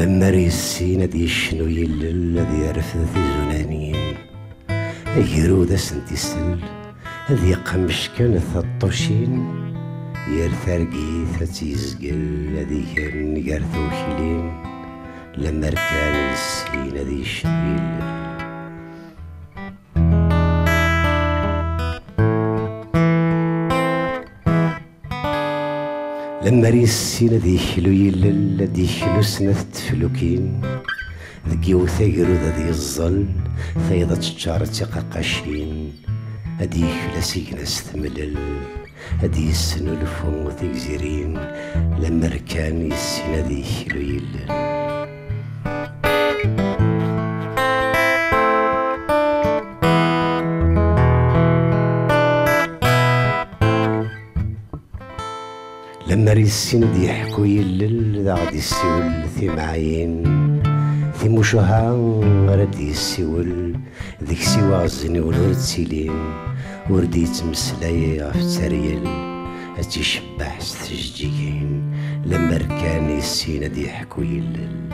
لما ريسينا دي شنو يلل ذي رفث زنانين يرود سنتي سل ذي قمش كان ثطوشين يرثرقي ثتيزقل ذي كان قرثو كلين لما ركان السينا دي شنو يلل لما ريسينا ديكلو يلل ديكلو سنة تفلوكين ذكيو ثقرو ذي الظل ثيضة تشار تقاقاشين هديك لسيكنا ستملل هدي السنو الفم وثقزيرين لما ركان يسينا ديكلو يلل لما ريسين دي يحكو يلل ذا غادي يسيول ثي معاين ثي موشوها غادي يسيول ذيك سوا غزني ولورد سيلين وردي يتمسلاي غف تريل هاتي شباح ستجديكين لما ركان يسين دي يحكو يلل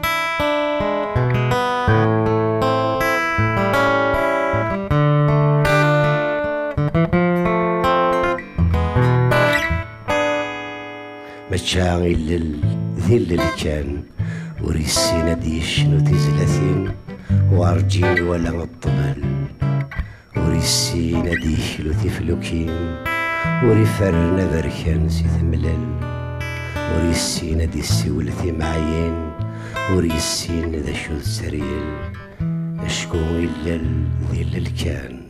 متشاع يلل ذي اللي كان وريسينا دي شنو تزلثين وارجين ولا الطبل وريسينا دي كيلو تفلوكين وريفرنا بركان سي ثملل وريسينا دي السولثي معين وريسين ذا شو تسريل اشكو يلل ذي اللي كان